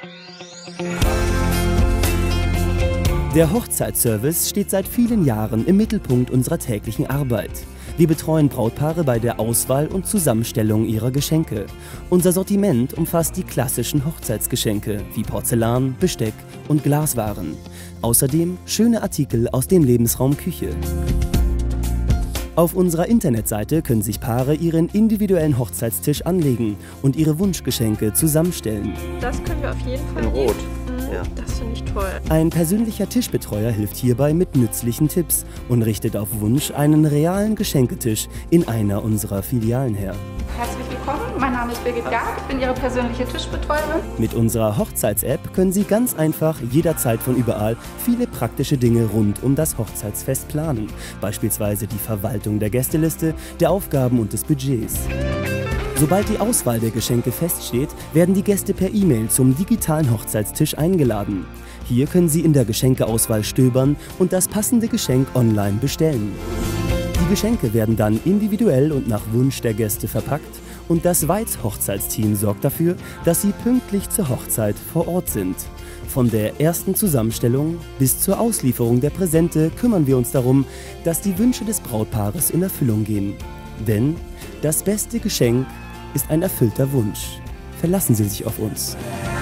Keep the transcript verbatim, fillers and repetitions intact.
Der Hochzeitsservice steht seit vielen Jahren im Mittelpunkt unserer täglichen Arbeit. Wir betreuen Brautpaare bei der Auswahl und Zusammenstellung ihrer Geschenke. Unser Sortiment umfasst die klassischen Hochzeitsgeschenke wie Porzellan, Besteck und Glaswaren. Außerdem schöne Artikel aus dem Lebensraum Küche. Auf unserer Internetseite können sich Paare ihren individuellen Hochzeitstisch anlegen und ihre Wunschgeschenke zusammenstellen. Das können wir auf jeden Fall. In Rot. Mhm, Ja. Das finde ich toll. Ein persönlicher Tischbetreuer hilft hierbei mit nützlichen Tipps und richtet auf Wunsch einen realen Geschenketisch in einer unserer Filialen her. Herzlich willkommen, mein Name ist Birgit Garg, ich bin Ihre persönliche Tischbetreuerin. Mit unserer Hochzeits-App können Sie ganz einfach jederzeit von überall viele praktische Dinge rund um das Hochzeitsfest planen. Beispielsweise die Verwaltung der Gästeliste, der Aufgaben und des Budgets. Sobald die Auswahl der Geschenke feststeht, werden die Gäste per E-Mail zum digitalen Hochzeitstisch eingeladen. Hier können Sie in der Geschenkeauswahl stöbern und das passende Geschenk online bestellen. Die Geschenke werden dann individuell und nach Wunsch der Gäste verpackt und das Weiz-Hochzeitsteam sorgt dafür, dass sie pünktlich zur Hochzeit vor Ort sind. Von der ersten Zusammenstellung bis zur Auslieferung der Präsente kümmern wir uns darum, dass die Wünsche des Brautpaares in Erfüllung gehen. Denn das beste Geschenk ist ein erfüllter Wunsch. Verlassen Sie sich auf uns.